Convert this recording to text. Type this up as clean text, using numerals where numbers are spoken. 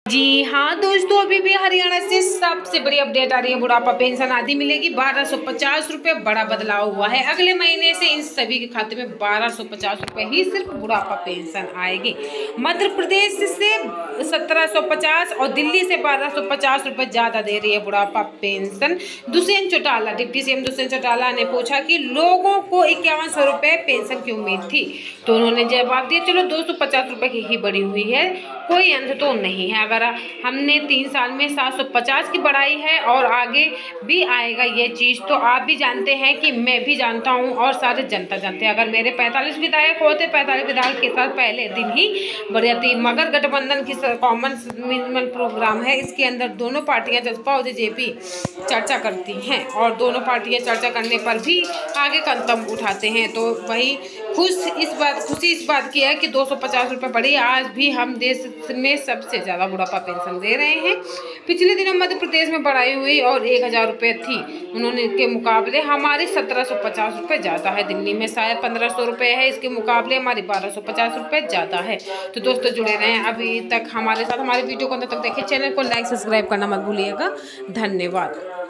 जी हाँ दोस्तों, अभी भी हरियाणा से सबसे बड़ी अपडेट आ रही है। बुढ़ापा पेंशन आधी मिलेगी 1250 रुपये। बड़ा बदलाव हुआ है। अगले महीने से इन सभी के खाते में 1250 रुपये ही सिर्फ बुढ़ापा पेंशन आएगी। मध्य प्रदेश से 1750 और दिल्ली से 1250 रुपये ज़्यादा दे रही है बुढ़ापा pension. Dushyant Chautala, deputy CM Dushyant Chautala ने पूछा कि लोगों को 5100 रुपये पेंशन की उम्मीद थी, तो उन्होंने जवाब दिया चलो 250 रुपये की ही बढ़ी हुई है, कोई अंत तो नहीं है। अगर हमने 3 साल में 750 की बढ़ाई है और आगे भी आएगा ये चीज़, तो आप भी जानते हैं कि मैं भी जानता हूँ और सारे जनता जानते हैं। अगर मेरे 45 विधायक होते, 45 विधायक के साथ पहले दिन ही बढ़ जाती। मगर गठबंधन की कॉमन मिनिमम प्रोग्राम है, इसके अंदर दोनों पार्टियां जसपा और जेजेपी चर्चा करती हैं और दोनों पार्टियां चर्चा करने पर भी आगे कदम उठाते हैं। तो वही खुशी इस बात की है कि 250 रुपये बढ़ी। आज भी हम देश में सबसे ज़्यादा बुढ़ापा पेंशन दे रहे हैं। पिछले दिनों मध्य प्रदेश में बढ़ाई हुई और 1000 रुपये थी, उन्होंने के मुकाबले हमारी 1750 रुपये ज़्यादा है। दिल्ली में शायद 1500 रुपये है, इसके मुकाबले हमारी 1250 रुपये ज़्यादा है। तो दोस्तों जुड़े रहें अभी तक हमारे साथ। हमारे वीडियो को अंत तक देखिए। चैनल को लाइक सब्सक्राइब करना मत भूलिएगा। धन्यवाद।